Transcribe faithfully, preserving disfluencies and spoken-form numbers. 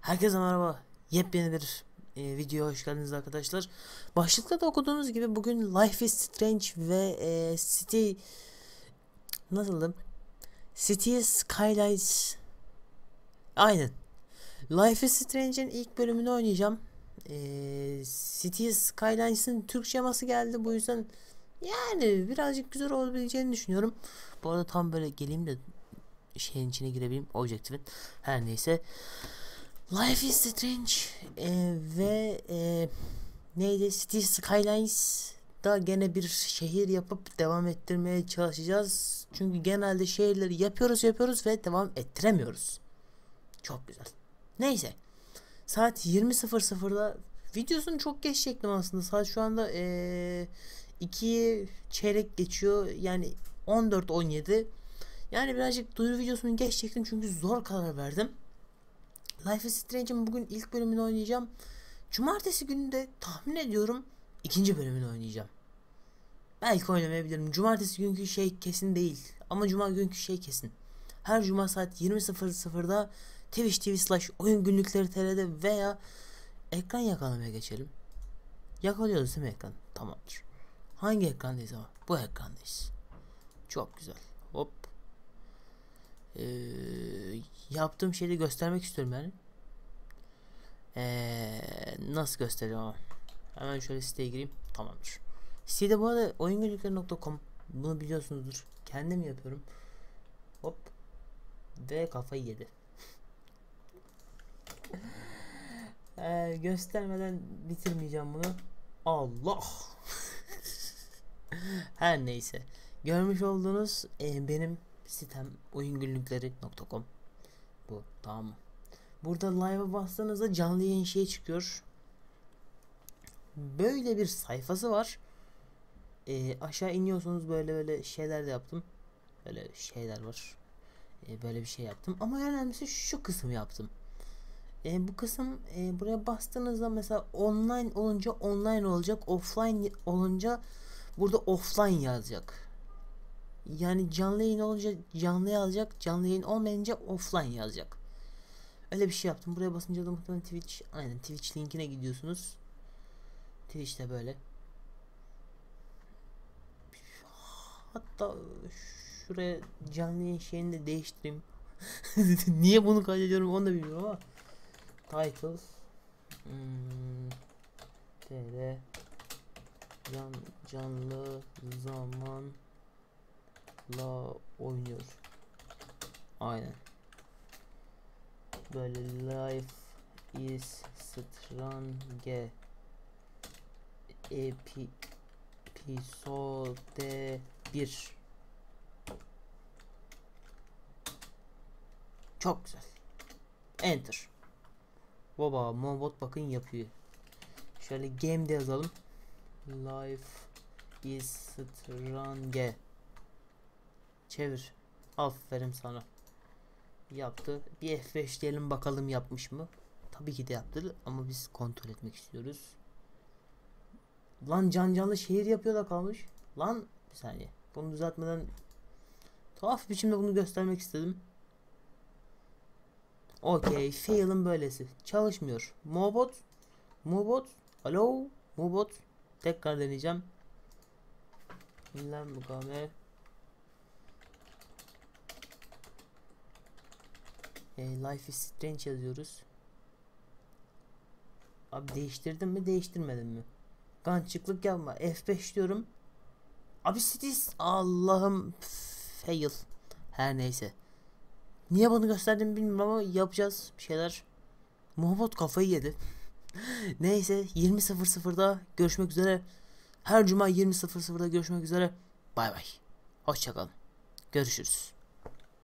Herkese merhaba. Yepyeni bir e, videoya hoş geldiniz arkadaşlar. Başlıkta da okuduğunuz gibi bugün Life is Strange ve e, City nasıldı? City Skylines. Aynen. Life is Strange'in ilk bölümünü oynayacağım. E, City Skylines'ın Türkçe yaması geldi. Bu yüzden yani birazcık güzel olabileceğini düşünüyorum. Bu arada tam böyle geleyim de şeyin içine girebileyim. Objektifin. Her neyse. Life is Strange e, ve e, neydi? City Skylines da gene bir şehir yapıp devam ettirmeye çalışacağız. Çünkü genelde şehirleri yapıyoruz yapıyoruz ve devam ettiremiyoruz. Çok güzel. Neyse. Saat yirmi sıfır sıfırda videosunu çok geç çektim aslında. Saat şu anda e, ikiyi çeyrek geçiyor. Yani on dört on yedi. Yani birazcık duyuru videosunu geç çektim çünkü zor karar verdim. Life is Strange'in bugün ilk bölümünü oynayacağım. Cumartesi günü de tahmin ediyorum ikinci bölümünü oynayacağım. Belki oynamayabilirim. Cumartesi günkü şey kesin değil. Ama cuma günkü şey kesin. Her cuma saat yirmi sıfır sıfırda Twitch T V slash oyun günlükleri T R'de veya ekran yakalamaya geçelim. Yakalıyoruz değil mi ekran? Tamamdır. Hangi ekrandayız ama? Bu ekrandayız. Çok güzel. Hop. Ee, yaptığım şeyi de göstermek istiyorum yani. Ee, nasıl göstereceğim ama? Hemen şöyle siteye gireyim. Tamamdır. Sitede bu arada oyun günlükleri nokta com, bunu biliyorsunuzdur. Kendim yapıyorum. Hop. Ve kafayı yedi. ee, göstermeden bitirmeyeceğim bunu. Allah. Her neyse. Görmüş olduğunuz e, benim sitem oyun günlükleri nokta com. Bu tamam mı? Burada live'a bastığınızda canlı yayın şey çıkıyor. Böyle bir sayfası var. E, aşağı iniyorsunuz, böyle böyle şeyler de yaptım. Böyle şeyler var. E, böyle bir şey yaptım. Ama en önemlisi şu kısım yaptım. E, bu kısım e, buraya bastığınızda mesela online olunca online olacak. Offline olunca burada offline yazacak. Yani canlı yayın olunca canlı yazacak. Canlı yayın olmayınca offline yazacak. Öyle bir şey yaptım. Buraya basınca da muhtemelen Twitch, aynen Twitch linkine gidiyorsunuz. Twitch'te böyle. Hatta şuraya canlı yayın şeyini de değiştireyim. Niye bunu kaydediyorum onu da bilmiyorum ama. Title hmm, T R can, canlı zamanla oynuyor. Aynen. Böyle life is strange epi episode bir. Çok güzel. Enter. Baba Mobot bakın yapıyor. Şöyle game de yazalım. Life is strange. Çevir. Aferin sana. Yaptı. Bir F beş diyelim bakalım yapmış mı? Tabii ki de yaptı ama biz kontrol etmek istiyoruz. Lan can canlı şehir yapıyor da kalmış. Lan bir saniye. Bunu düzeltmeden tuhaf biçimde bunu göstermek istedim. Okey. Fail'ın böylesi. Çalışmıyor. Mobot. Mobot. Alo. Mobot. Tekrar deneyeceğim. Lan bu kamera. E, Life is Strange yazıyoruz. Abi değiştirdim mi değiştirmedim mi? Gançıklık yapma. F beş diyorum. Abi Cities. Allah'ım. Fail. Her neyse. Niye bunu gösterdim bilmiyorum ama yapacağız bir şeyler. Muhabbet kafayı yedi. Neyse yirmi sıfır sıfırda görüşmek üzere. Her cuma yirmi sıfır sıfırda görüşmek üzere. Bay bay. Hoşçakalın. Görüşürüz.